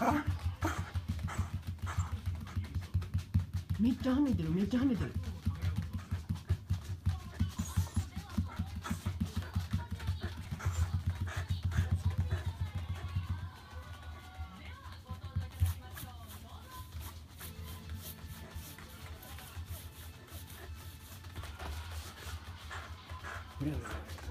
めっちゃ跳ねてる、めっちゃ跳ねてる。これ